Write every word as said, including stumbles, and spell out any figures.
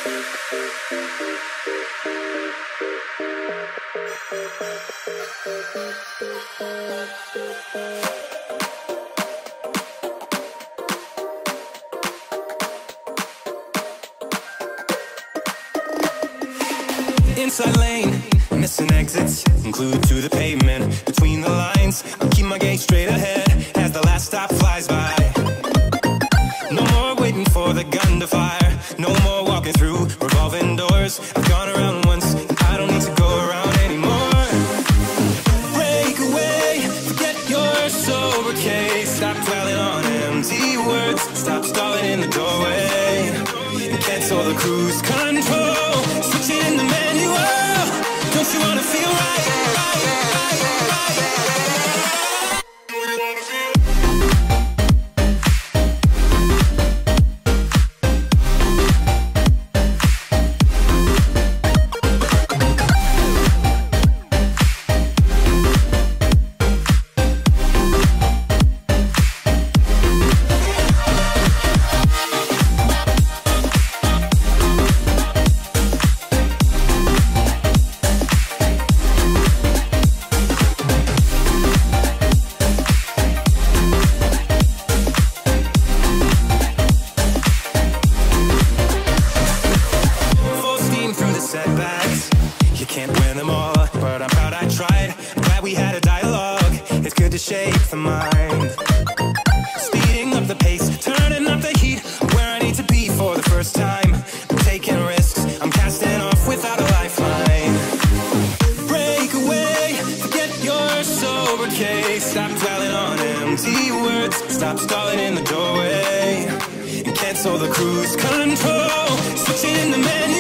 Inside lane, missing exits, glued to the pavement. Between the lines, I'll keep my gaze straight ahead as the last stop flies by. No more waiting for the gun to fire. No more walking through revolving doors. I've gone around once, and I don't need to go around anymore. Break away, forget your sober case. Stop dwelling on empty words. Stop stalling in the doorway and cancel the cruise control. Switch it in the manual. Don't you wanna feel right? right, right, right, right. Setbacks, you can't win them all, but I'm proud I tried. I'm glad we had a dialogue. It's good to shape the mind. Speeding up the pace, turning up the heat. Where I need to be for the first time. I'm taking risks, I'm casting off without a lifeline. Break away, forget your sober case. Stop dwelling on empty words. Stop stalling in the doorway and cancel the cruise control. Switch it in the menu.